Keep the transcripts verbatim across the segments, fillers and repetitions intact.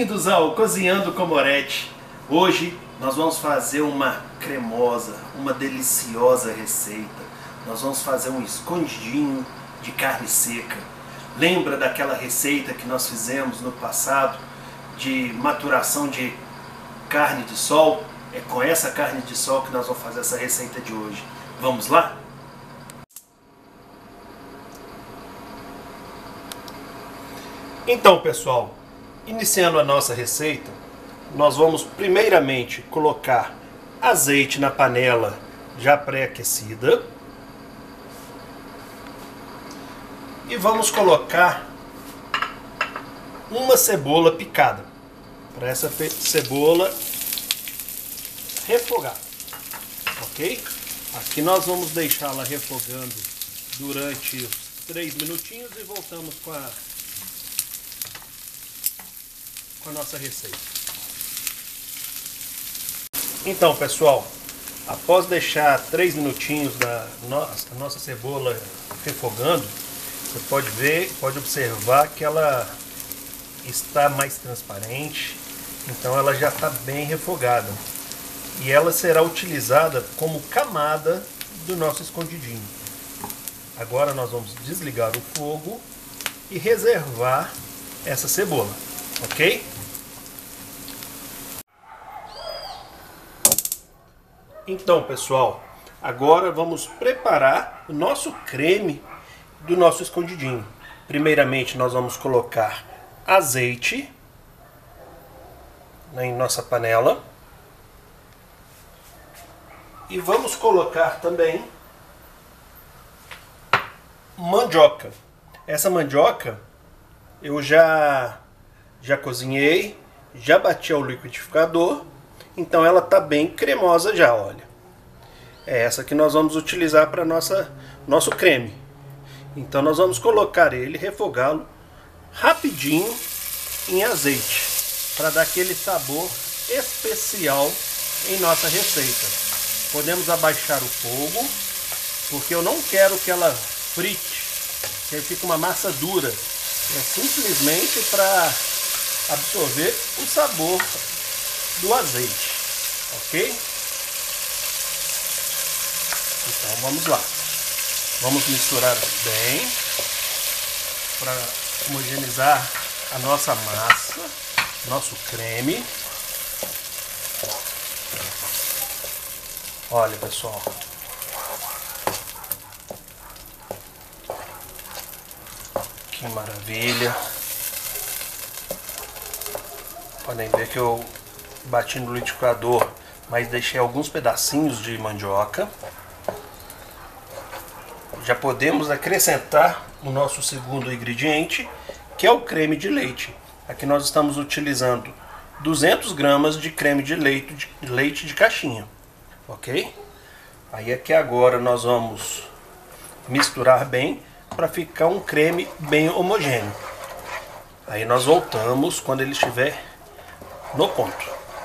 Bem-vindos ao Cozinhando com Moretti. Hoje nós vamos fazer uma cremosa, uma deliciosa receita. Nós vamos fazer um escondidinho de carne seca. Lembra daquela receita que nós fizemos no passado de maturação de carne de sol? É com essa carne de sol que nós vamos fazer essa receita de hoje. Vamos lá? Então, pessoal, iniciando a nossa receita, nós vamos primeiramente colocar azeite na panela já pré-aquecida e vamos colocar uma cebola picada para essa cebola refogar, ok? Aqui nós vamos deixá-la refogando durante três minutinhos e voltamos com a com a nossa receita. Então, pessoal, após deixar três minutinhos da nossa, a nossa cebola refogando, você pode ver, pode observar que ela está mais transparente, então ela já está bem refogada e ela será utilizada como camada do nosso escondidinho. Agora nós vamos desligar o fogo e reservar essa cebola. Ok? Então, pessoal, agora vamos preparar o nosso creme do nosso escondidinho. Primeiramente, nós vamos colocar azeite em nossa panela e vamos colocar também mandioca. Essa mandioca eu já Já cozinhei, já bati ao liquidificador, então ela está bem cremosa já, olha. É essa que nós vamos utilizar para nossa nosso creme. Então nós vamos colocar ele, refogá-lo rapidinho em azeite, para dar aquele sabor especial em nossa receita. Podemos abaixar o fogo, porque eu não quero que ela frite, que fique uma massa dura. É simplesmente para absorver o sabor do azeite, ok? Então vamos lá, vamos misturar bem para homogeneizar a nossa massa, nosso creme. Olha, pessoal, que maravilha! Podem ver que eu bati no liquidificador, mas deixei alguns pedacinhos de mandioca. Já podemos acrescentar o nosso segundo ingrediente, que é o creme de leite. Aqui nós estamos utilizando duzentas gramas de creme de leite de, leite de caixinha, ok? Aí aqui agora nós vamos misturar bem para ficar um creme bem homogêneo. Aí nós voltamos quando ele estiver no ponto.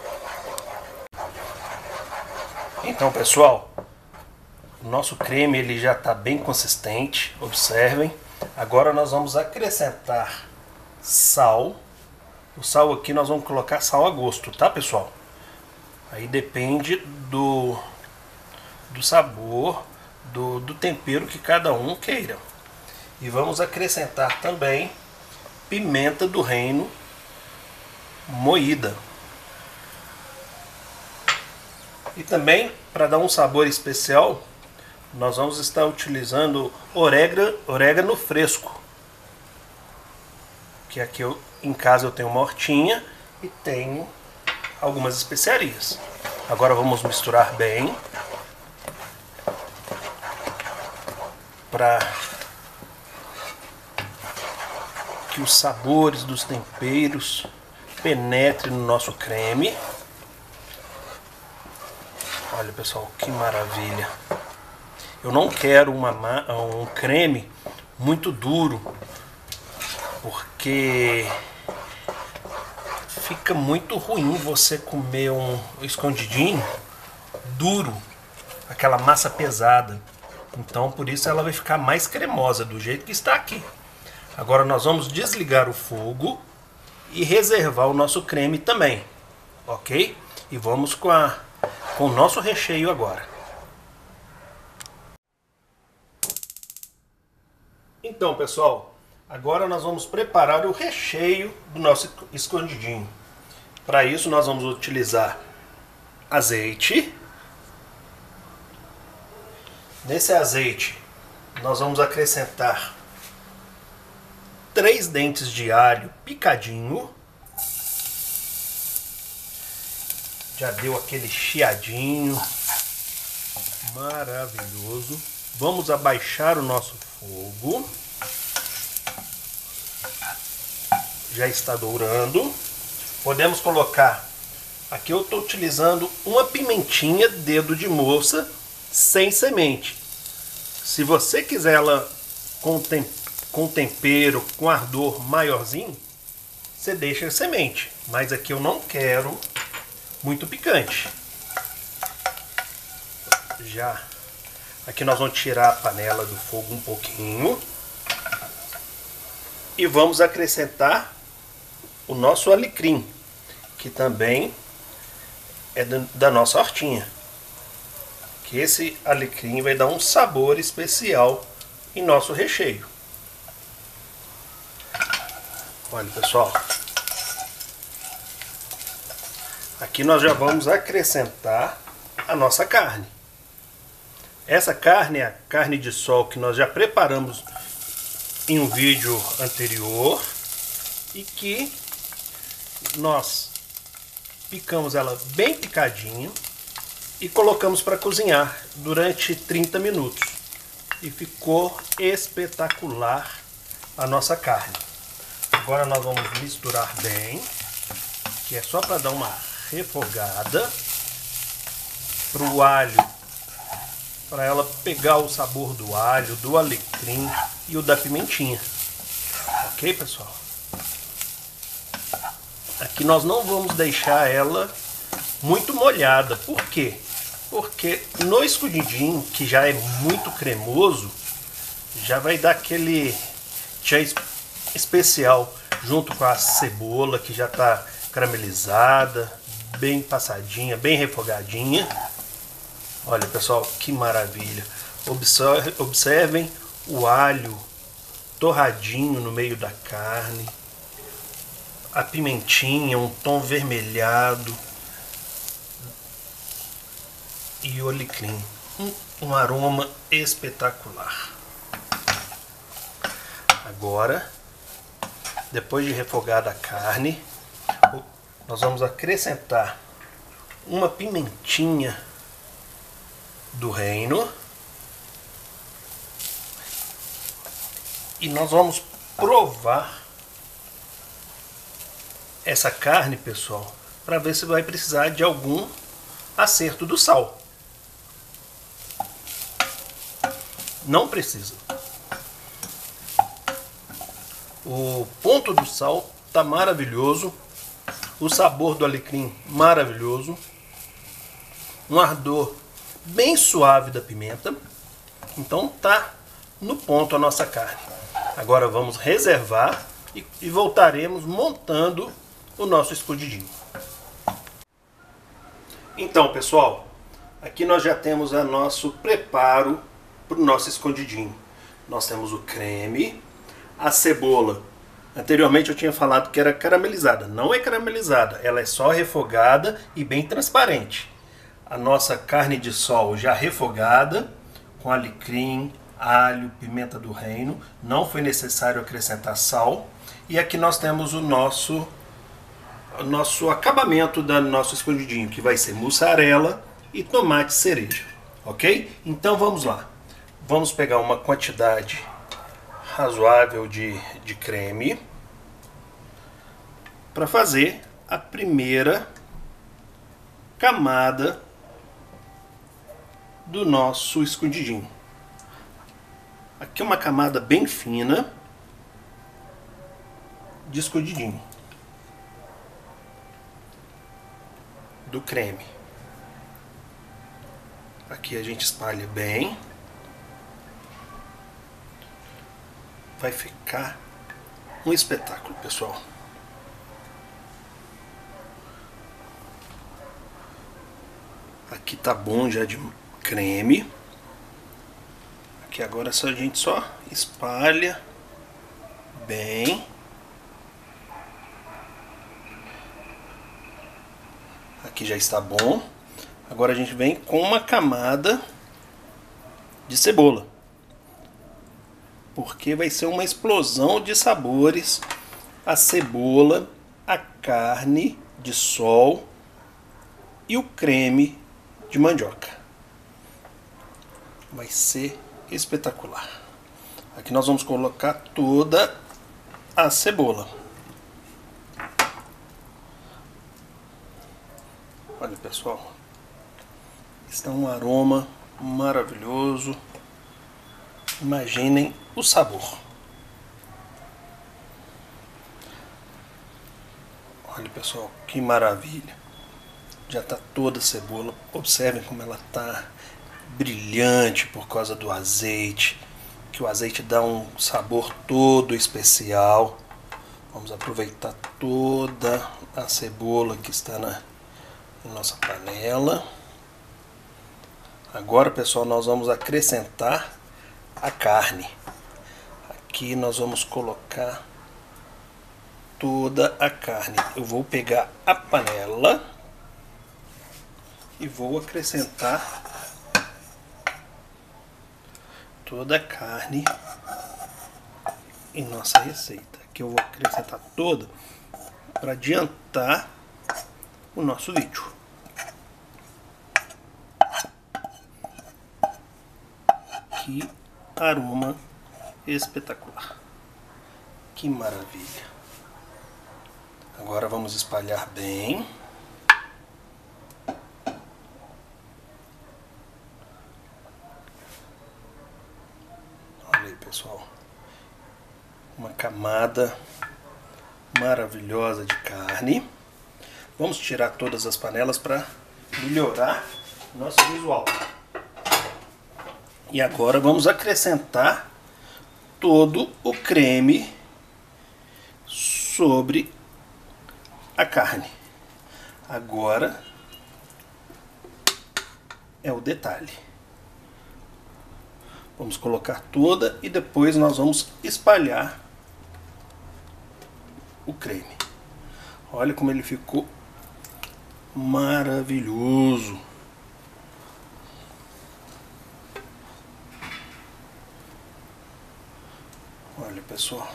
Então, pessoal, o nosso creme ele já está bem consistente, observem. Agora nós vamos acrescentar sal. O sal aqui nós vamos colocar sal a gosto, tá, pessoal? Aí depende do, do sabor, do, do tempero que cada um queira. E vamos acrescentar também pimenta do reino moída. E também, para dar um sabor especial, nós vamos estar utilizando orégano, orégano fresco. Que aqui eu, em casa eu tenho uma hortinha e tenho algumas especiarias. Agora vamos misturar bem para que os sabores dos temperos penetre no nosso creme. Olha, pessoal, que maravilha! Eu não quero uma, um creme muito duro, porque fica muito ruim você comer um escondidinho duro, aquela massa pesada. Então por isso ela vai ficar mais cremosa do jeito que está aqui. Agora nós vamos desligar o fogo e reservar o nosso creme também, ok? E vamos com, a, com o nosso recheio agora. Então, pessoal, agora nós vamos preparar o recheio do nosso escondidinho. Para isso nós vamos utilizar azeite. Nesse azeite nós vamos acrescentar três dentes de alho picadinho. Já deu aquele chiadinho maravilhoso. Vamos abaixar o nosso fogo. Já está dourando. Podemos colocar, aqui eu estou utilizando uma pimentinha dedo de moça sem semente. Se você quiser ela com, tem, com tempero, com ardor maiorzinho, você deixa a semente. Mas aqui eu não quero muito picante. Já aqui nós vamos tirar a panela do fogo um pouquinho. E vamos acrescentar o nosso alecrim, que também é da nossa hortinha. Que esse alecrim vai dar um sabor especial em nosso recheio. Olha, pessoal. Aqui nós já vamos acrescentar a nossa carne. Essa carne é a carne de sol que nós já preparamos em um vídeo anterior e que nós picamos ela bem picadinho e colocamos para cozinhar durante trinta minutos. E ficou espetacular a nossa carne. Agora nós vamos misturar bem, que é só para dar uma refogada para o alho, para ela pegar o sabor do alho, do alecrim e o da pimentinha. Ok, pessoal? Aqui nós não vamos deixar ela muito molhada. Por quê? Porque no escondidinho, que já é muito cremoso, já vai dar aquele tchan especial junto com a cebola que já está caramelizada, bem passadinha, bem refogadinha. Olha, pessoal, que maravilha. Observe, observem o alho torradinho no meio da carne. A pimentinha, um tom vermelhado. E o alecrim. Um, um aroma espetacular. Agora, depois de refogada a carne, nós vamos acrescentar uma pimentinha do reino. E nós vamos provar essa carne, pessoal, para ver se vai precisar de algum acerto do sal. Não precisa. O ponto do sal tá maravilhoso. O sabor do alecrim maravilhoso. Um ardor bem suave da pimenta. Então tá no ponto a nossa carne. Agora vamos reservar e, e voltaremos montando o nosso escondidinho. Então, pessoal, aqui nós já temos o nosso preparo para o nosso escondidinho. Nós temos o creme, a cebola. Anteriormente eu tinha falado que era caramelizada. Não é caramelizada, ela é só refogada e bem transparente. A nossa carne de sol já refogada, com alecrim, alho, pimenta do reino. Não foi necessário acrescentar sal. E aqui nós temos o nosso, o nosso acabamento do nosso escondidinho, que vai ser mussarela e tomate cereja. Ok? Então vamos lá. Vamos pegar uma quantidade razoável de, de creme para fazer a primeira camada do nosso escondidinho. Aqui é uma camada bem fina de escondidinho do creme. Aqui a gente espalha bem. Vai ficar um espetáculo, pessoal. Aqui tá bom já de creme. Aqui agora a gente só espalha bem. Aqui já está bom. Agora a gente vem com uma camada de cebola, porque vai ser uma explosão de sabores. A cebola, a carne de sol e o creme de mandioca. Vai ser espetacular. Aqui nós vamos colocar toda a cebola. Olha, pessoal, está um aroma maravilhoso. Imaginem o sabor. Olha, pessoal, que maravilha. Já está toda a cebola. Observem como ela está brilhante por causa do azeite, que o azeite dá um sabor todo especial. Vamos aproveitar toda a cebola que está na, na nossa panela. Agora, pessoal, nós vamos acrescentar a carne. Aqui nós vamos colocar toda a carne. Eu vou pegar a panela e vou acrescentar toda a carne em nossa receita. Aqui eu vou acrescentar toda para adiantar o nosso vídeo. Que aroma espetacular! Que maravilha! Agora vamos espalhar bem. Olha aí, pessoal, uma camada maravilhosa de carne. Vamos tirar todas as panelas para melhorar nosso visual. E agora vamos acrescentar todo o creme sobre a carne. Agora é o detalhe. Vamos colocar toda e depois nós vamos espalhar o creme. Olha como ele ficou maravilhoso. Olha, pessoal.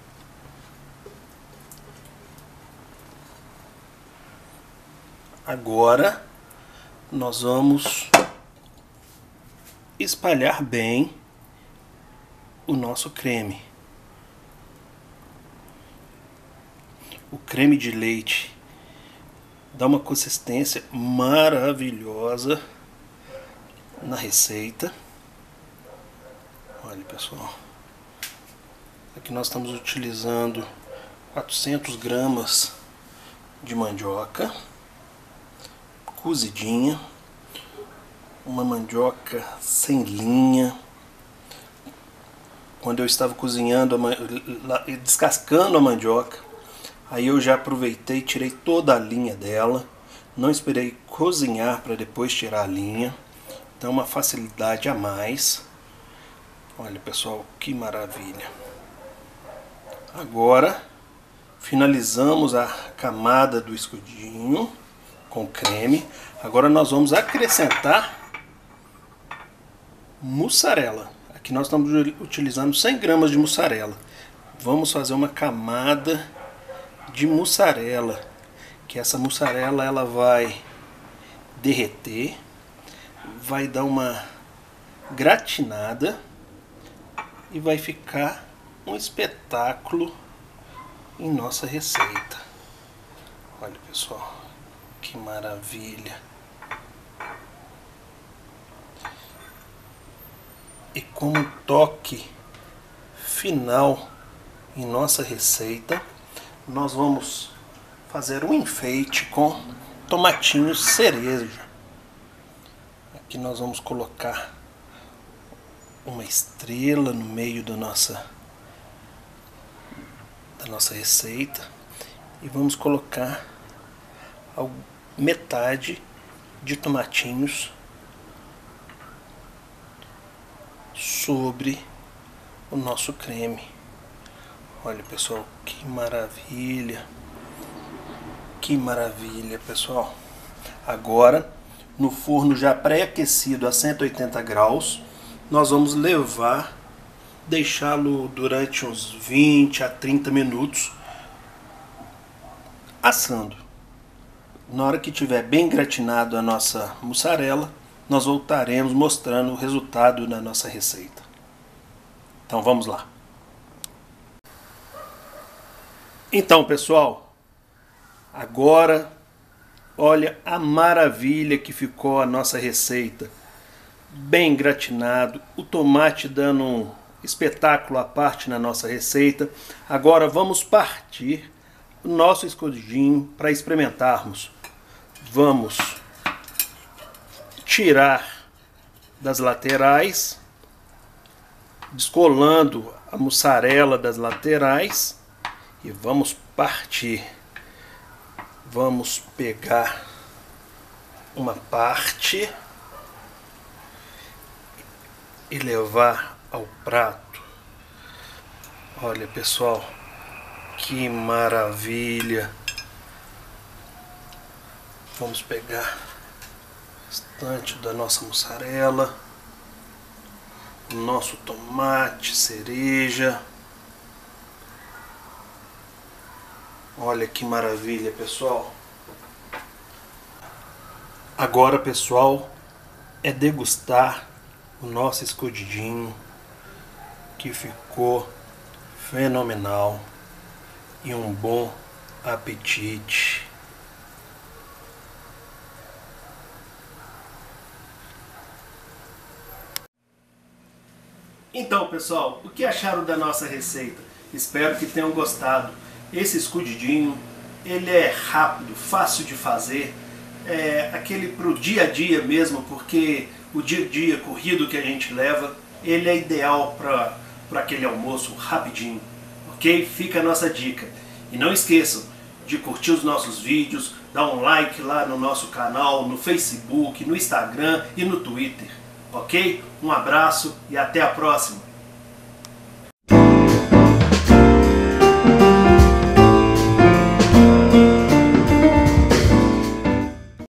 Agora nós vamos espalhar bem o nosso creme. O creme de leite dá uma consistência maravilhosa na receita. Olha, pessoal. Aqui nós estamos utilizando quatrocentas gramas de mandioca cozidinha, uma mandioca sem linha. Quando eu estava cozinhando, a descascando a mandioca, aí eu já aproveitei e tirei toda a linha dela. Não esperei cozinhar para depois tirar a linha. Então uma facilidade a mais. Olha, pessoal, que maravilha. Agora finalizamos a camada do escudinho com creme. Agora nós vamos acrescentar mussarela. Aqui nós estamos utilizando cem gramas de mussarela. Vamos fazer uma camada de mussarela, que essa mussarela ela vai derreter, vai dar uma gratinada e vai ficar um espetáculo em nossa receita. Olha, pessoal, que maravilha! E como toque final em nossa receita, nós vamos fazer um enfeite com tomatinhos cereja. Aqui nós vamos colocar uma estrela no meio da nossa da nossa receita e vamos colocar metade de tomatinhos sobre o nosso creme. Olha, pessoal, que maravilha! Que maravilha, pessoal! Agora, no forno já pré-aquecido a cento e oitenta graus, nós vamos levar, deixá-lo durante uns vinte a trinta minutos assando. Na hora que tiver bem gratinado a nossa mussarela, nós voltaremos mostrando o resultado da nossa receita. Então vamos lá. Então, pessoal, agora olha a maravilha que ficou a nossa receita. Bem gratinado, o tomate dando um espetáculo à parte na nossa receita. Agora vamos partir o nosso escondidinho para experimentarmos. Vamos tirar das laterais, descolando a mussarela das laterais e vamos partir. Vamos pegar uma parte e levar ao prato. Olha, pessoal, que maravilha! Vamos pegar bastante da nossa mussarela, o nosso tomate cereja. Olha que maravilha, pessoal! Agora, pessoal, é degustar o nosso escondidinho, que ficou fenomenal, e um bom apetite. Então, pessoal, o que acharam da nossa receita? Espero que tenham gostado. Esse escondidinho, ele é rápido, fácil de fazer, é aquele pro dia a dia mesmo, porque o dia a dia corrido que a gente leva, ele é ideal para para aquele almoço rapidinho, ok? Fica a nossa dica. E não esqueçam de curtir os nossos vídeos, dar um like lá no nosso canal, no Facebook, no Instagram e no Twitter, ok? Um abraço e até a próxima!